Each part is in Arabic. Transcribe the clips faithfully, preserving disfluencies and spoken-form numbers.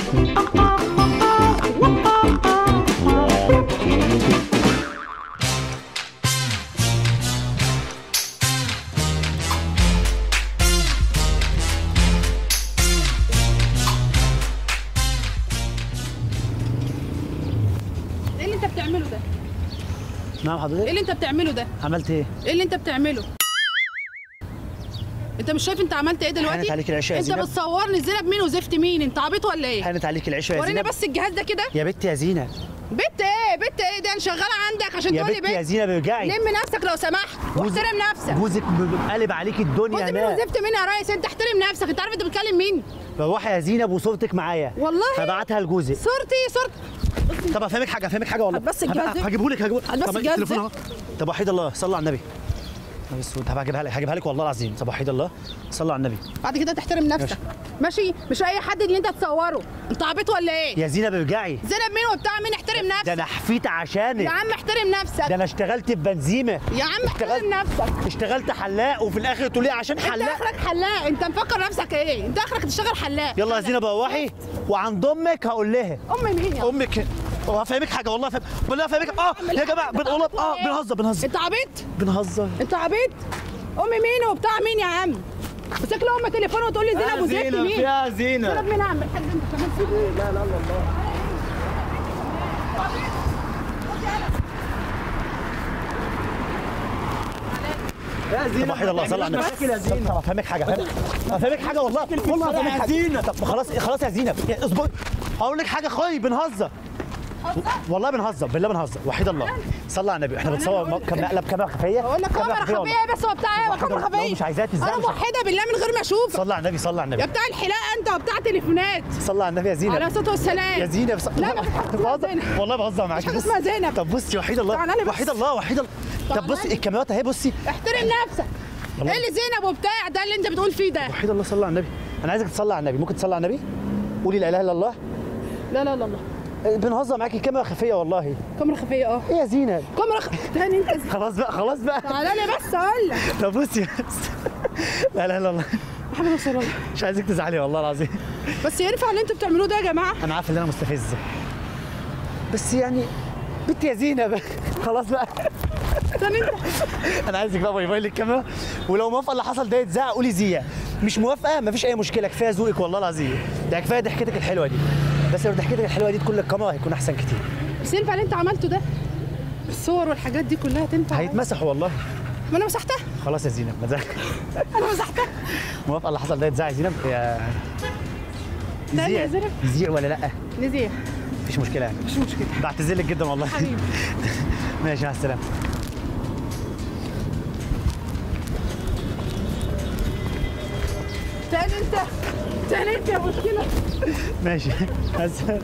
نعم حضرتك؟ ايه اللي انت بتعمله ده؟ عملت ايه؟ ايه اللي انت بتعمله؟ انت مش شايف انت عملت ايه دلوقتي؟ حانت عليك العشاء يا انت زينب. بتصورني زينب مين وزفت مين؟ انت عبيط ولا ايه؟ حانت عليك العشاء يا زينب. وريني بس الجهاز ده كده. يا بنت يا زينب. بنت ايه؟ بنت ايه ده؟ انا شغاله عندك عشان يا تقول لي بنت يا بنت. زينب ارجعي. لم نفسك لو سمحت واحترم نفسك. جوزك قلب عليك الدنيا جوزي مين هناك. وزفت مين يا ريس؟ انت احترم نفسك. انت عارف انت بتكلم مين؟ روحي يا زينب وصورتك معايا. والله هبعتها لجوزك. صورتي صورتي. طب افهمك حاجه افهمك حاجه والله. هات بس الجهاز ده. هجيبهولك هجيبهولك. هات بس طب الجهاز التليفون ده. اهو. طب وحيد الله صلى على النبي. بس طب هجيبها لك هجيبها لك والله العظيم. طب وحيد الله صلى على النبي. بعد كده تحترم نفسك. ماشي؟ مش اي حد اللي انت تصوره. انت عبيط ولا ايه؟ يا زينب ارجعي. زينب مين وبتاع مين؟ احترم نفسك. ده انا حفيت عشانك. يا عم احترم نفسك. ده انا اشتغلت في بنزيمه. يا عم احترم نفسك. اشتغلت حلاق وفي الاخر تقولي لي عشان حلاق. انت اخرك حلاق. انت مفكر نفسك ايه؟ انت اخرك تشتغل حلاق. يلا يا زينب روحي وعند امك هقول لها. ام مين يا امك وهفهمك حاجه والله فهم... والله هفهمك اه يا جماعه بنقول اه بنهزر بنهزر. انت عبيط؟ بنهزر. انت عبيط؟ ام مين وبتاع مين يا عم؟ مسك له ام تليفون وتقول لي زينب وزفت مين؟ فيها زينب. زينب مين يا عم الحاج؟ انت كمان في ايه؟ لا لا لا الله. يا زينب وحيد الله صلى على النبي. طب افهمك حاجه افهمك افهمك حاجه والله والله افهمك حاجه. طب خلاص خلاص يا زينب اصبر. هقول لك حاجه خوي بنهزر. والله بنهزر بالله بنهزر وحيد الله صلى على النبي. احنا بنصور كم مقلب كاميرا خفيه. بقول لك كاميرا خفيه بس هو بتاع ايه؟ كاميرا خفيه مش عايزاها تزعل. انا موحده بالله من غير ما اشوفك. صلى على النبي صلى على النبي. يا بتاع الحلاقه انت وبتاع تليفونات. صلى على النبي يا زينب. عليه الصلاه والسلام. يا زينب ص... لا ما فيش حاجه اسمها زينب. والله بهزر معاك. مفيش حاجه اسمها زينب. طب بصي وحيد الله وحيد الله وحيد الله. طب بصي الكاميرات اهي بصي. احترم نفسك. ايه اللي زينب وبتاع ده اللي انت بتقول فيه ده؟ وحيد الله صلى على النبي. انا عايزك تصلي على النبي. ممكن تصلي على النبي؟ قولي لا اله الا الله. لا لا لا الله. بنهزر معاكي كاميرا خفيه والله. كاميرا خفيه اه. ايه يا زينب؟ كاميرا خفيه تاني انت. خلاص بقى خلاص بقى. تعالى لي بس اقول لك. طب بصي بس. لا اله الا الله. محمد رسول الله. مش عايزك تزعلي والله العظيم. بس ينفع اللي انتوا بتعملوه ده يا جماعه؟ انا عارف ان انا مستفز بس يعني بنت يا زينب خلاص بقى. استنى انت. انا عايزك بقى باي باي للكاميرا. ولو موافقه اللي حصل ده يتذاع قولي زيا. مش موافقه مفيش اي مشكله. كفايه ذوقك والله العظيم. ده كفايه ضحكتك الحلوه دي. بس لو ضحكتك الحلوه دي تكون الكاميرا هيكون احسن كتير. بس ينفع اللي انت عملته ده؟ الصور والحاجات دي كلها تنفع؟ هيتمسحوا والله. ما انا مسحتها. خلاص يا زينب مزاج. انا مسحتها. موافقه اللي حصل ده يتذاع يا زينب؟ يا تاني يا زينب؟ نذيع ولا لا؟ نذيع. مفيش مشكله يعني. مفيش مشكله. بعتذر لك جدا والله. حبيبي. ماشي مع السلامه. تاني انت. تاني انت يا مشكله. ماشي مع السلامه.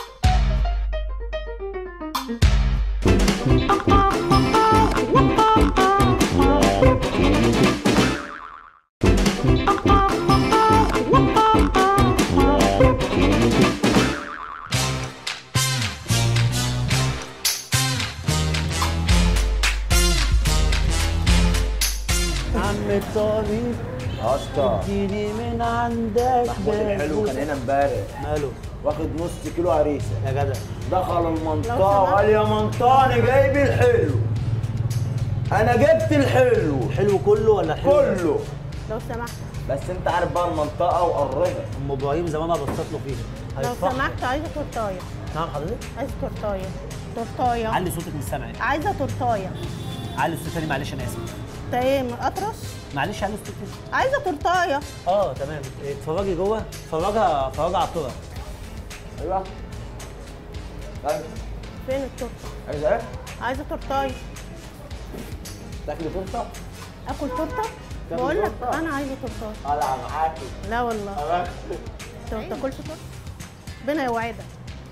عم الطريق اسطى اديني من عندك. محمود الحلو كان هنا امبارح ماله؟ واخد نص كيلو عريسه يا جدع دخل المنطقه وقال يا منطقه انا جايب الحلو. انا جبت الحلو الحلو كله ولا الحلو كله لو سمحت. بس انت عارف بقى المنطقه وقربها. ام ابراهيم زمان ما بصت له فيها. لو هيفرح. سمحت عايزه تورتايه. نعم حضرتك؟ عايزه تورتايه. تورتايه. علي صوتك مش سامع. عايزه تورتايه. علي الصوت تاني معلش انا اسف. انت ايه اطرش؟ معلش علي الصوت تاني. عايزه تورتايه. اه تمام. اتفرجي جوه. اتفرجها اتفرجها على الطرق. ايوه ايوه فين التورته؟ عايز ايه؟ عايزه تورتايه. تاكلي تورته؟ اكل تورته؟ بقول لك انا عايزه تورتايه. العب معاكي. لا والله. انت ما بتاكلش تورته؟ ربنا يوعدك.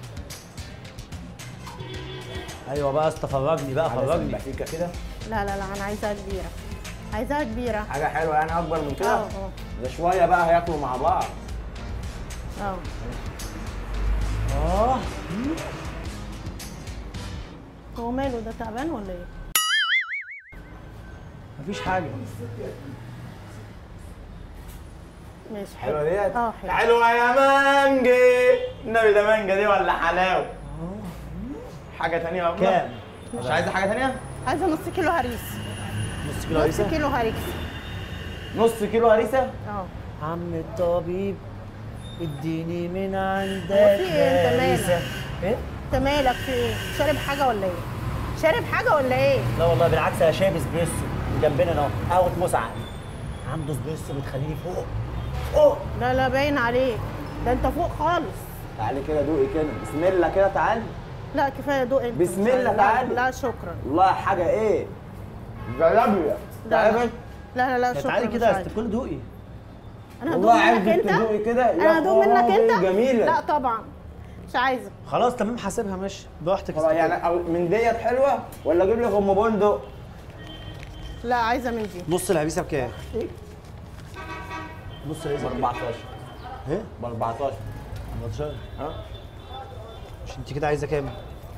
ايوه بقى استفرجني بقى فرجني. فيكا كده؟ لا لا لا انا عايزاها كبيره. عايزاها كبيره. حاجه حلوه يعني اكبر من كده؟ اه اه. ده شويه بقى هياكلوا مع بعض. اه. اه هو ماله ده تعبان ولا ايه؟ مفيش حاجه. ماشي حلوه حلو. ديت؟ اه حلو. حلوه يا مانجي. النبي الراجل ده مانجا دي ولا حلاوه؟ حاجه ثانيه بقى؟ كام؟ مش عايزه حاجه ثانيه؟ عايزه نص كيلو هريس. نص كيلو نص هريسه. كيلو هريس. نص كيلو هريسه؟ اه. عم الطبيب اديني من عندك هو في إيه؟ أنت مالك؟ هريسة. ايه؟ انت مالك في ايه؟ شارب حاجه ولا ايه؟ شارب حاجه ولا ايه؟ لا والله بالعكس انا شايف اسبريسو جنبنا اهو قهوه مسعد عنده اسبريسو بتخليني فوق فوق. لا لا باين عليك، ده انت فوق خالص. تعالي كده دوقي كده، بسم الله كده تعالي. لا كفايه دوق انت. بسم مش الله عايزة. تعالي. لا شكرا. والله حاجه ايه؟ جلابيه. لا لا تعالي لا لا, لا شكرا. تعالي مش كده عايزة. استكل دوقي. انا والله هدوق منك عايزك انت؟ تدوقي كده. يا انا هدوق منك خرابي، انت؟ جميله. لا طبعا مش عايزه. خلاص تمام حاسبها ماشي براحتك. خلاص يعني أو- من ديت حلوه ولا اجيب لك ام بندق؟ لا عايزه من دي. نص الهريسه بكام؟ نص الهريسه ب بكام؟ أربعتاشر. ايه؟ ب أربعتاشر. أربعتاشر. ها؟ مش انت كده عايزه كام؟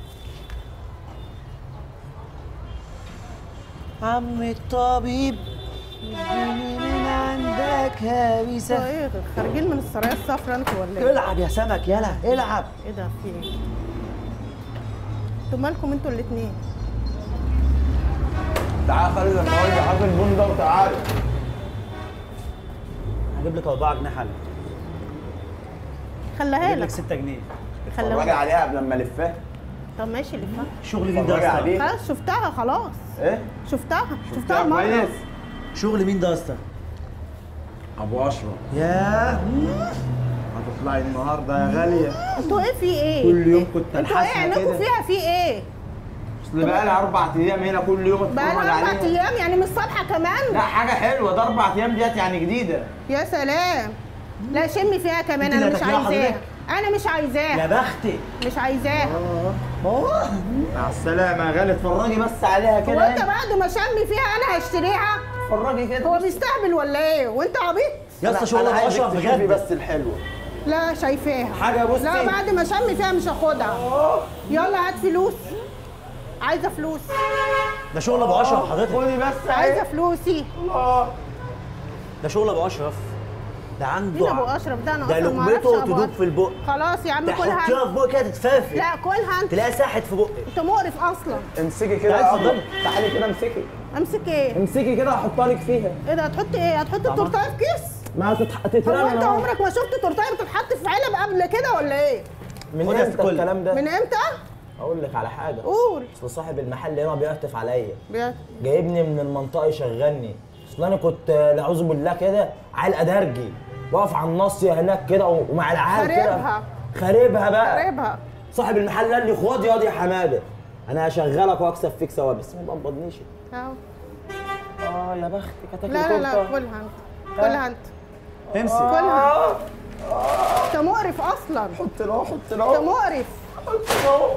عم الطبيب اديني من عندك انتوا هريسه. ايه خارجين من السرايا الصفراء انتوا ولا ايه؟ العب يا سمك يلا العب. ايه ده في ايه؟ انتوا مالكم انتوا الاثنين؟ تعالى خلي لما اقول لي حاطط البندق وتعالى. هجيب لك أربعة جنيه حل. خليها هجيب لك لك. ستة جنيه. اتفرجي خليها. عليها قبل ما الفها. طب ماشي لفها. شغل مين ده اتفرجي يا اسطى؟ عليه. خلاص شفتها خلاص. ايه؟ شفتها شفتها شفتها مرة. كويس؟ شغل مين ده يا اسطى؟ ابو اشرف. ياه هتطلعي النهارده يا غاليه. انتوا ايه في ايه؟ كل يوم كنت انتوا ايه الحسنه عينكم كده. فيها في ايه؟ اصل بقى لي اربع ايام هنا كل يوم اتفرج بقى لها اربع عليها. ايام يعني مش صالحه كمان؟ لا حاجه حلوه، ده اربع ايام ديت يعني جديده. يا سلام. لا شمي فيها كمان انت انا اللي مش هتاكليها عايزاها. حضرتك؟ انا مش يا عايزاها. بختي. مش عايزاها. مع السلامه يا غالي، اتفرجي بس عليها هو كده. انت بعد ما شمي فيها انا هشتريها؟ اتفرجي كده. هو بيستهبل ولا ايه؟ وانت عبيط؟ يا اسطى شغل ابو اشرف بجد. بس الحلوه. لا شايفاها. حاجه بصي. لا بعد ما شمي فيها مش هاخدها. يلا هات فلوس. عايزه فلوس. ده شغل ابو اشرف حضرتك. خدي بس عايزه فلوسي. الله. ده شغل ابو اشرف. ده عنده مين ابو اشرف ده؟ انا ده اصلا ما اعرفش لقمته ابو تدوب أشرف. في البق. خلاص يا عم كلها تحطيها انت. في بق كده تتفافي. لا كلها انت. تلاقيها ساحت في بقك. انت مقرف اصلا. امسكي كده تعالي يا اتفضلي. أبو. تعالي كده امسكي. امسك ايه؟ امسكي كده هحطها لك فيها. ايه ده هتحط ايه؟ هتحط التورتايه في كيس؟ ما هتتح... هو تترمي انت أهو. عمرك ما شفت تورتايه بتتحط في علب قبل كده ولا ايه؟ من خد يا امتى ست كل. الكلام ده؟ من امتى؟ اقول لك على حاجه. قول. اصل صاحب المحل هنا بيعطف عليا، بجد؟ جايبني من المنطقه يشغلني. اصل انا كنت نعوذ بالله كده عيل ادرجي واقف على الناصيه هناك كده ومع العيال كده خاربها. خاربها بقى. قريبها. صاحب المحل قال لي خد ياض يا حماده انا هشغلك واكسب فيك ثواب بس ما تقبضنيش. اهو. اه يا بختك هتاكل لا لا لا تورتة. كلها انت. كلها انت. امسك. كلها. انت مقرف اصلا. حط له حط انت له مقرف. حط له.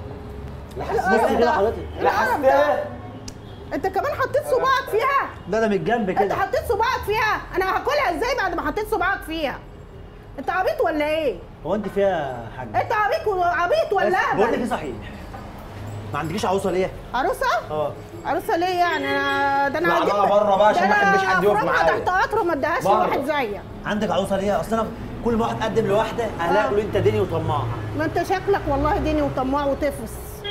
بص كده حضرتك. القرف ده. انت كمان حطيت صباعك فيها؟ ده ده من الجنب انت كده. حطيت صباعك فيها؟ انا هاكلها ازاي بعد ما حطيت صباعك فيها؟ انت عبيط ولا ايه؟ هو انت فيها حاجه؟ انت عبيط و- عبيط ولا بقول لك ايه اهبل؟ صحيح؟ ما عندكيش عروسه ليه؟ عروسه؟ اه عروسه ليه يعني؟ انا ده انا لا، هجيب بقى بره بقى عشان ده ما أنا أحبش حد يقف أفرمها معايا. تحت قطر وما اديهاش بره. لواحد زيك. عندك عروسه ليه؟ اصل انا كل ما واحد قدم لواحده اهلها آه. يقولوا انت ديني وطماع. ما انت شكلك والله ديني وطماع وتفس.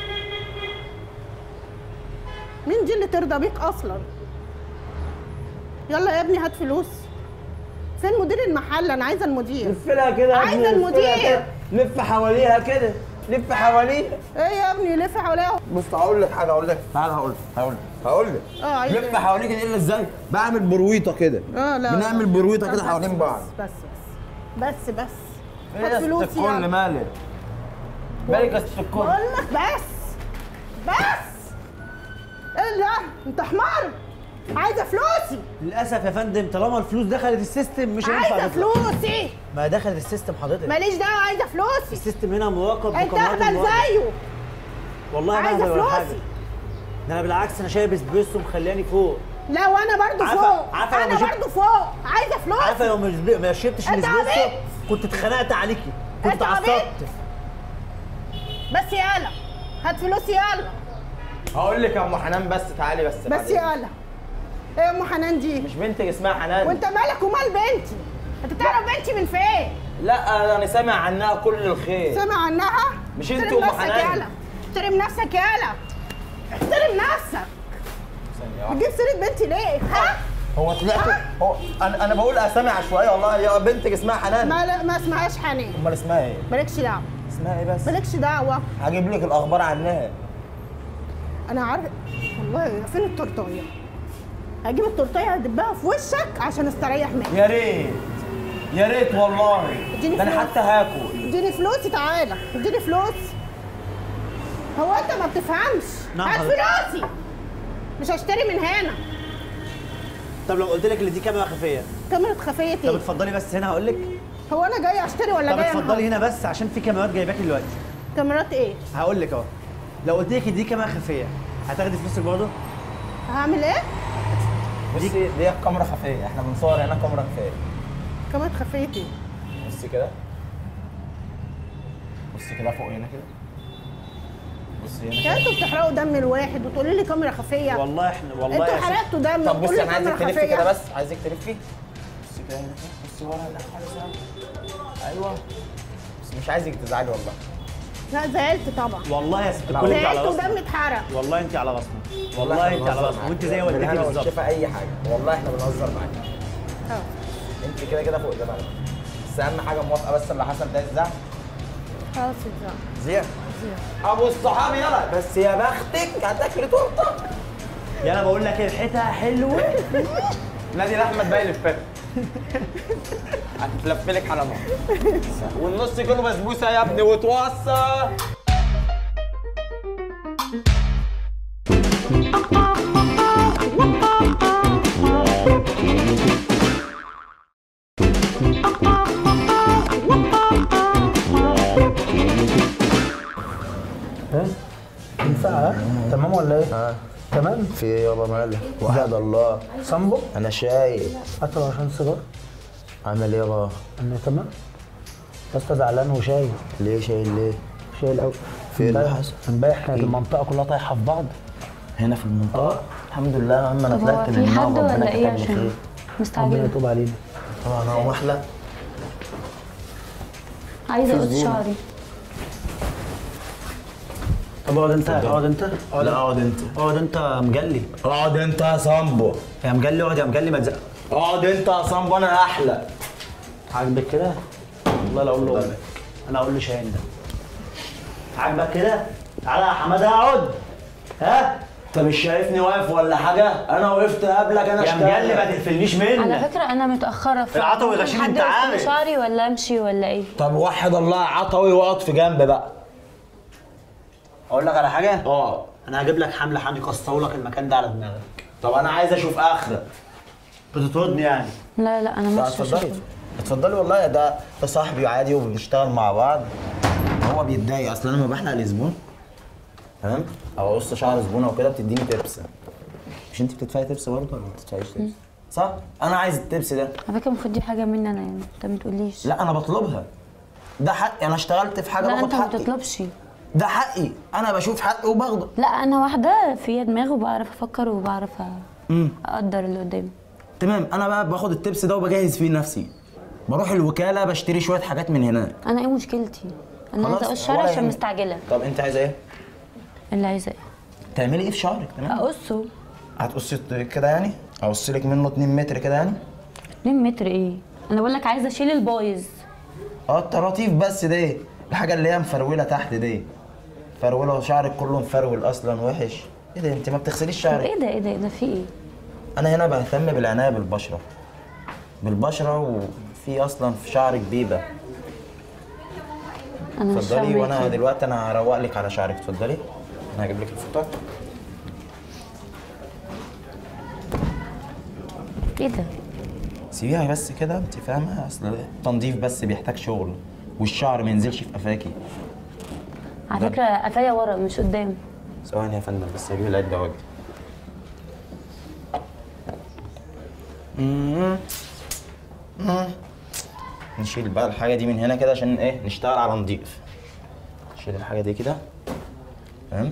مين دي اللي ترضى بيك اصلا؟ يلا يا ابني هات فلوس. فين مدير المحل؟ انا عايزه المدير. لف لها كده يا عايزة ابني، لف لها المدير. كده. لف حواليها كده لف حواليها. ايه يا ابني لف حواليها. بص هقول لك حاجه هقول لك تعالى هقول لك هقول لك هقول لك اه عايز لف ايه؟ حواليك الا ازاي؟ بعمل برويطه كده. اه لا بنعمل برويطه كده بس- حوالين بعض. بس بس بس بس ايه هات يا فلوس ست الكل يلا. مالك؟ مالك يا ست الكل؟ بقول لك بس بس. ايه ده؟ انت حمار. عايزه فلوسي. للاسف يا فندم طالما الفلوس دخلت السيستم مش هينفع عايزه تطلع. فلوسي. ما دخلت السيستم حضرتك. ماليش دعوه عايزه فلوسي. السيستم هنا مراقب انت بقنوات اهبل المراقبة. زيه. والله ما عايزة أهبل ولا حاجة. فلوسي. ده انا بالعكس انا شايف اسبريسو مخلياني فوق. لا وانا برضو عارفة- فوق. عارفة لو انا ما جبت- برضو فوق. عايزه فلوسي. عارفه لو مش ما شربتش انت الاسبريسو عبيط. كنت اتخنقت عليكي انت كنت عبيط. اتعصبت. بس يلا هات فلوسي يلا. هقول لك يا ام حنان بس تعالي بس بس بعدين. يلا. ايه يا ام حنان دي؟ مش بنتك اسمها حنان؟ وانت مالك ومال بنتي؟ انت تعرف بنتي من فين؟ لا انا سامع عنها كل الخير. سامع عنها؟ مش انت احترم ام نفسك حنان؟ يالا، احترم نفسك يالا، احترم نفسك. ثانية واحدة. بتجيب سيرة بنتي ليه؟ ها؟ هو طلعت هو انا انا بقول اسامي عشوائيه والله. يا بنتك اسمها حنان. ما ما اسمهاش حنان. امال اسمها ايه؟ مالكش دعوة. اسمها ايه بس؟ مالكش دعوة. هجيب لك الاخبار عنها. انا عارف والله. فين التورتايه؟ هجيب التورتايه هدبها في وشك عشان استريح منك. يا ريت يا ريت والله. اديني ده انا فلوس. حتى هاكل. اديني فلوسي تعالى، اديني فلوس. هو انت ما بتفهمش؟ نعم هات حضرتك. فلوسي. مش هشتري من هنا. طب لو قلت لك ان دي كاميرا خفيه، كاميرا خفيه طب ايه؟ اتفضلي بس هنا هقول لك. هو انا جاي اشتري ولا طب جاي اتفضلي هنا بس عشان في كاميرات جايباكي دلوقتي. كاميرات ايه؟ هقول لك اهو. لو قلت لك دي كاميرا خفيه هتاخدي فلوسك برضه؟ هعمل ايه؟ بصي دي كاميرا خفيه، احنا بنصور هنا كاميرا خفيه. كاميرا خفيه ايه؟ بصي كده. بصي كده فوق هنا كده. بصي هنا يا كده. انتوا بتحرقوا دم الواحد وتقولوا لي كاميرا خفيه. والله احنا والله انتوا يا ست. حرقتوا دم طب وتقولوا بصي لي انا عايزك كاميرا تلفي خفيه. كده بس، عايزك تلفي. بصي كده هنا كده. بصي ورا لا حاجه سهله. ايوه. بس مش عايزك تزعلي والله. لا زعلت طبعا. والله يا ست لا، الكل انت على زعلت راسنا. ودمي اتحرق. والله انت على راسنا. والله انت على راسنا وانت زي والدتي بالهنا بالظبط. والشفا اي حاجه، والله احنا بنهزر معاك. اه انت كده كده فوق دماغك. بس اهم حاجه موافقه بس اللي حصل ده الزعل. خلاص اتزعل. زيع زعل. ابو الصحاب يلا. بس يا بختك هتاكلي تورته. يلا بقول لك ريحتها حلوه. نادي لاحمد باقي لفها. هتتلف لك على نار. والنص كيلو بسبوسه يا ابني وتوصى. ينفع ها؟ تمام ولا ايه؟ ها تمام؟ في ايه يابا مالك؟ وحد الله. صنبو؟ انا شايف. هات له عشان سيجار. عامل ايه يابا؟ انا تمام؟ يا اسطى زعلان وشايل. ليه شايل ليه؟ شايل قوي. في اللي امبارح- حصل؟ امبارح كانت المنطقه كلها طايحه في بعض. هنا في المنطقه؟ الحمد لله يا عم انا طب هو طلعت في من حد النار ولا ربنا ايه كتب لي عشان خير. ربنا مستعجله؟ يتوب علينا. طبعا انا واحلى. عايزه اقص شعري. طب اقعد انت اقعد انت لا اقعد انت. اقعد انت يا مجلي. اقعد انت يا صامبو. يا مجلي اقعد يا مجلي ما تزق. اقعد انت يا صامبو انا احلى. عاجبك كده؟ والله لا اقول له امك. انا اقول لشاهين ده. عاجبك كده؟ تعالى يا حماده اقعد. ها؟ انت مش شايفني واقف ولا حاجه؟ انا وقفت قبلك انا يا اشتغل. مجلي ما تقفلنيش على منك. فكره انا متاخره ف العطوي غشيم حد انت يقص عارف. شعري ولا امشي ولا ايه؟ طب وحد الله يا عطوي واقعد في جنب بقى. اقول لك على حاجه؟ اه. انا هجيب لك حمله حامي يكسروا لك المكان ده على دماغك. طب انا عايز اشوف اخرك. بتطردني يعني؟ لا لا انا لا مش اتفضلي اتفضلي والله. ده ده صاحبي عادي وبنشتغل مع بعض. هو بيتضايق اصل انا لما بحلق الزبون تمام او اقص شعر زبونه وكده بتديني تبس. مش انت بتدفعي تبس برضه ولا ما بتدفعيش تبس؟ صح؟ انا عايز التبس ده. على فكره المفروض دي حاجه مني انا يعني انت ما تقوليش. لا انا بطلبها. ده حقي، انا اشتغلت في حاجه لا باخد انت ما حقي. بتطلبش. ده حقي، انا بشوف حقي وباخده. لا انا واحده فيا دماغ وبعرف افكر وبعرف امم اقدر اللي قدامي. تمام. انا بقى باخد التبس ده وبجهز فيه نفسي. بروح الوكاله بشتري شويه حاجات من هناك. انا ايه مشكلتي؟ انا خلاص، عايزه اقص شعري ولا عشان يهمك. مستعجله. طب انت عايزه ايه؟ اللي عايزه ايه؟ تعملي ايه في شعرك؟ تمام. اقصه. هتقصي كده يعني؟ اقص لك منه اتنين متر كده يعني؟ اتنين متر ايه؟ انا بقول لك عايزه اشيل البايظ. اه الطراطيف بس دي، الحاجه اللي هي مفروله تحت دي. مفروله وشعرك كله مفرول اصلا وحش. ايه ده انت ما بتغسليش طب شعرك؟ ايه ده ايه ده ايه ده في ايه؟ انا هنا بهتم بالعنايه بالبشره. بالبشره وفي اصلا في شعرك بيبه. انا مش اتفضلي فاهمة وانا إيه. دلوقتي انا هروق لك على شعرك. اتفضلي انا هجيب لك الفوطه. ايه ده؟ سيبيها بس كده انت فاهمه. اصل التنظيف بس بيحتاج شغل والشعر ما ينزلش في قفاكي. على فكره قفايا ورا مش قدام. ثواني يا فندم بس هجيب العده واجي. امم امم نشيل بقى الحاجه دي من هنا كده عشان ايه نشتغل على نضيف. نشيل الحاجه دي كده تمام.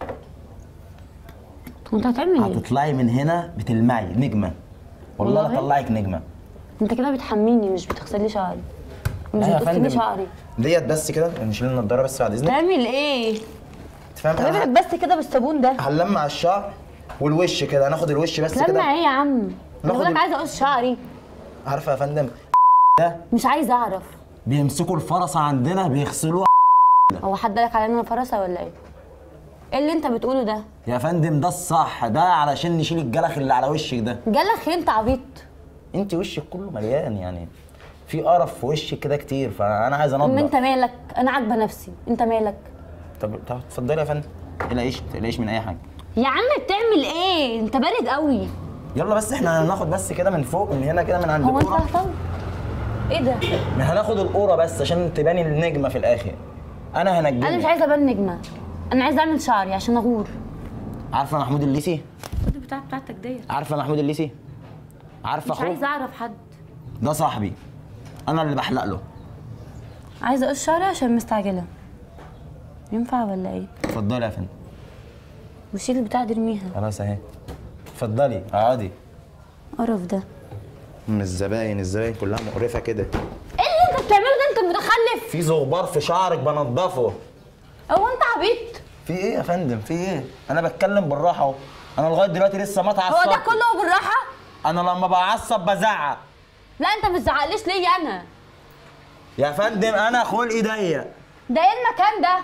وانت هتعمل ايه؟ هتطلعي من هنا بتلمعي نجمه. والله والله؟ اطلعك نجمه. انت كده بتحميني مش بتغسلي شعري. مش لا يا بتقص لي فندم. شعري. ديت بس كده نشيل النضاره بس بعد اذنك. تعمل ايه؟ انت فاهم تعمل انا بس كده بالصابون ده. هنلمع الشعر والوش كده، هناخد الوش بس لما كده. ايه يا عم؟ انا ناخد بقول لك ال- عايزه اقص شعري. عارفه يا فندم ده مش عايزه اعرف. بيمسكوا الفرصه عندنا بيغسلوها. هو حد قالك على ان انا فرسه ولا ايه؟ ايه اللي انت بتقوله ده؟ يا فندم ده الصح، ده علشان نشيل الجلخ اللي على وشك ده. جالك انت عبيط. انت وشك كله مليان يعني، في قرف في وشك كده كتير، فانا عايز ام انضف. انت مالك؟ انا عاجبه نفسي، انت مالك؟ طب طب اتفضلي يا فندم، تقلقيش تقلقيش من اي حاجه. يا عم بتعمل ايه؟ انت بارد قوي. يلا بس احنا هناخد بس كده من فوق، من هنا كده من عند هو انت القوره. هتطول؟ ايه ده؟ هناخد القوره بس عشان تباني النجمه في الاخر. انا هنجمك. انا مش عايزه ابان نجمه، انا عايزه اعمل شعري عشان اغور. عارفه محمود الليثي؟ خد البتاع بتاعتك ديت. عارفه محمود الليثي؟ عارفه مش اخوه؟ عايزه اعرف حد. ده صاحبي، انا اللي بحلق له. عايزه اقص شعري عشان مستعجله. ينفع ولا ايه؟ اتفضلي يا فندم. وشيل البتاع دي ارميها. خلاص اهي. اتفضلي اقعدي. قرف ده. من الزباين، الزباين كلها مقرفه كده. ايه اللي انت بتعمله ده؟ انت متخلف. في زغبار في شعرك بنضفه. هو انت عبيط؟ في ايه يا فندم؟ في ايه؟ انا بتكلم بالراحه اهو. انا لغايه دلوقتي لسه ما اتعصبت. هو ده كله بالراحه؟ انا لما بعصب بزعق. لا انت ما تزعقليش ليا انا. يا فندم انا خلقي ضيق. ده ايه المكان ده؟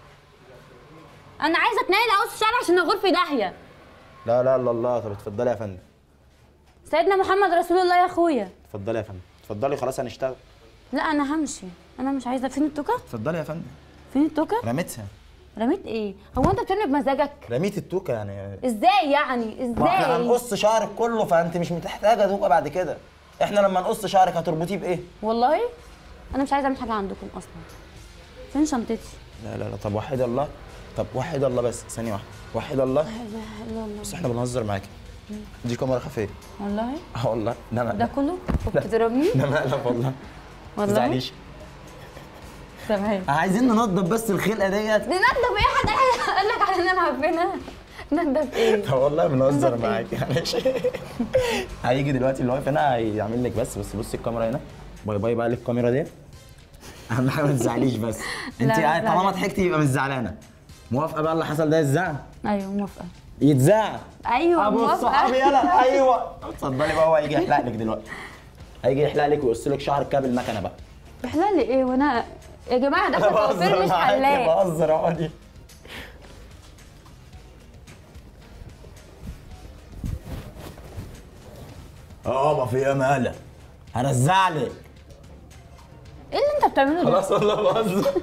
انا عايزه اتنقل اقص شعري عشان اغور في داهيه. لا لا لا الله. طب اتفضلي يا فندم. سيدنا محمد رسول الله يا اخويا. اتفضلي يا فندم. اتفضلي خلاص هنشتغل. لا انا همشي، انا مش عايزه. فين التوكه؟ اتفضلي يا فندم. فين التوكه؟ رميتها. رميت ايه؟ هو انت بترمي بمزاجك؟ رميت التوكه يعني. ازاي يعني؟ ما احنا ازاي؟ هنقص شعرك كله، فانت مش محتاجه توكه بعد كده. احنا لما نقص شعرك هتربطيه بايه؟ والله انا مش عايزه اعمل حاجه عندكم اصلا. فين شنطتي؟ لا لا لا. طب وحد الله. طب وحد الله بس ثانيه واحده. وحد الله. لا اله الا الله. بس احنا بنهزر معاكي. دي كاميرا خفيه. والله اه والله. ده ده مقلب. كله بتضربني؟ ده مقلب والله. ما والله تزعليش. تمام. عايزين ننضف بس الخلقه ديت. ننضف ايه؟ حد قال لك على ان انا عارفينها؟ ننضف ايه؟ طب والله بنهزر ننضف إيه؟ معاكي معلش. هيجي دلوقتي اللي واقف هنا هيعمل لك بس بس بصي الكاميرا هنا. باي باي بقى للكاميرا دي. اهم حاجه ما تزعليش بس. انت لا، لا، طالما لا. ضحكتي يبقى مش زعلانه. موافقه بقى اللي حصل ده يتزعل؟ ايوه موافقه. يتزعل. ايوه ابو موافقه. الصحابي يلا. ايوه اتفضلي بقى. هو هيجي يحلق لك دلوقتي. هيجي يحلق لك ويقص لك شعرك كده بالمكنه بقى. يحلق لي ايه وانا يا جماعه ده كوافير مش حلاق. بهزر اقعدي. اه في ايه مالك؟ هرزعلك. ايه اللي انت بتعمله ده؟ خلاص والله بهزر.